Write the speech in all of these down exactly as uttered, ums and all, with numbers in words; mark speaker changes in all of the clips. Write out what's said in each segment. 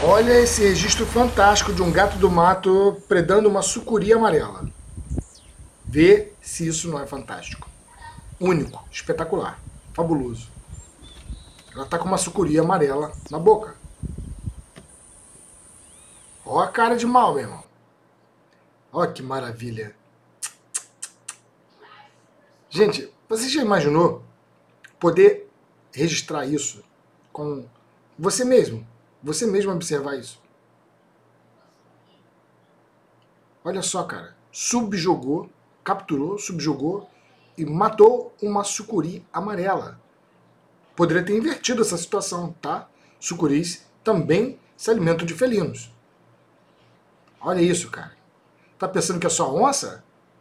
Speaker 1: Olha esse registro fantástico de um gato do mato predando uma sucuri amarela. Vê se isso não é fantástico. Único, espetacular, fabuloso. Ela tá com uma sucuri amarela na boca. Ó a cara de mal, meu irmão. Ó que maravilha. Gente, você já imaginou poder registrar isso com você mesmo? Você mesmo observar isso? Olha só, cara. Subjugou, capturou, subjugou e matou uma sucuri amarela. Poderia ter invertido essa situação, tá? Sucuris também se alimentam de felinos. Olha isso, cara. Tá pensando que é só onça?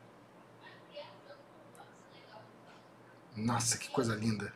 Speaker 1: Nossa, que coisa linda.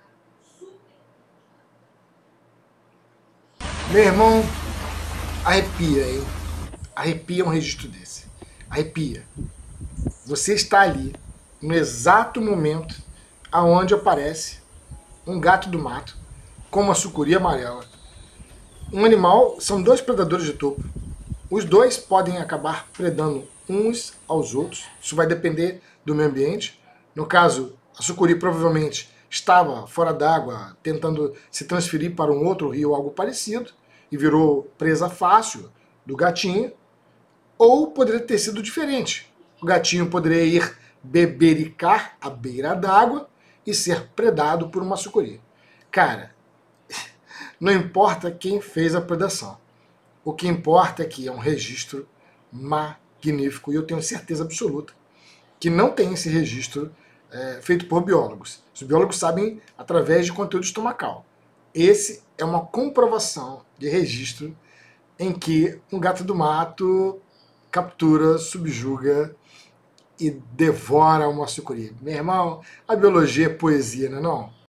Speaker 1: Meu irmão, arrepia, hein? Arrepia um registro desse. Arrepia. Você está ali, no exato momento aonde aparece um gato do mato com uma sucuri amarela. Um animal, são dois predadores de topo. Os dois podem acabar predando uns aos outros. Isso vai depender do meio ambiente. No caso, a sucuri provavelmente estava fora d'água, tentando se transferir para um outro rio, algo parecido, e virou presa fácil do gatinho. Ou poderia ter sido diferente. O gatinho poderia ir bebericar à beira d'água e ser predado por uma sucuri. Cara, não importa quem fez a predação. O que importa é que é um registro magnífico. E eu tenho certeza absoluta que não tem esse registro é, feito por biólogos. Os biólogos sabem através de conteúdo estomacal. Esse é uma comprovação de registro em que um gato do mato captura, subjuga e devora uma sucuri. Meu irmão, a biologia é poesia, não é não?